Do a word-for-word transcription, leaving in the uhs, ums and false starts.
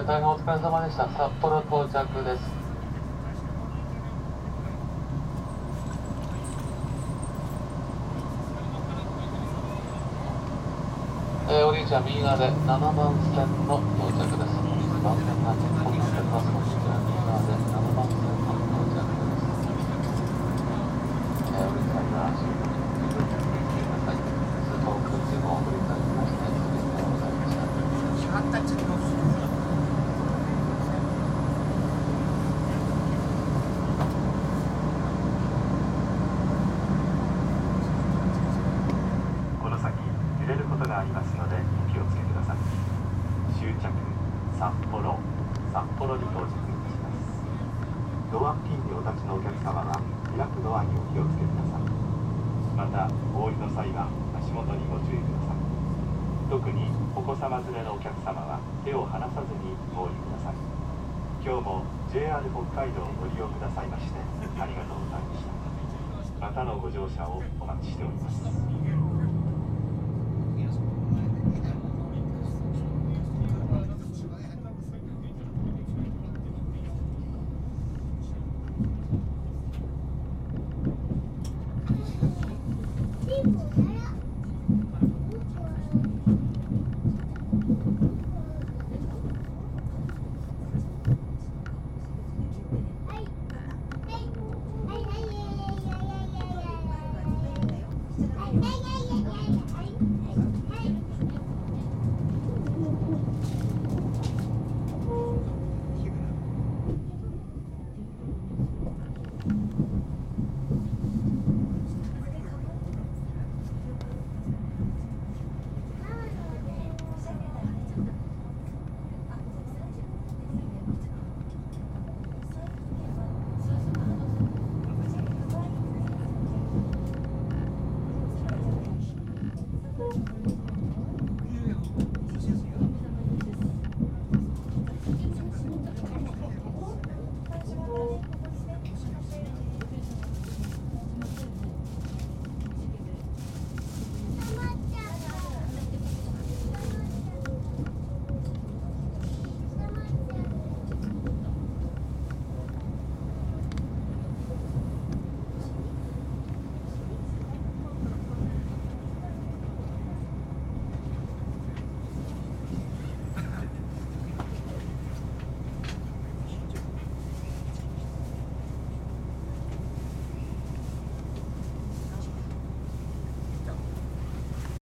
ー、大変お疲れ様でした。札幌到着です。えー、お兄ちゃん右側でななばん線の到着です。本日番線が変更になっております。お兄ちゃん右側でななばん線の到着です。えー、お兄ちゃんが足元に十分にお気をつけください。通行空中もお送りいただきまして、すべてでございました。 この先揺れることがありますのでお気をつけください。終着札幌札幌に到着いたします。ドア付近にお立ちのお客様は開くドアにお気をつけください。またお降りの際は足元にご注意ください。特にお子様連れのお客様は手を離さずにお降りください。今日も ジェイアール 北海道をご利用くださいましてありがとうございました。またのご乗車をお待ちしております。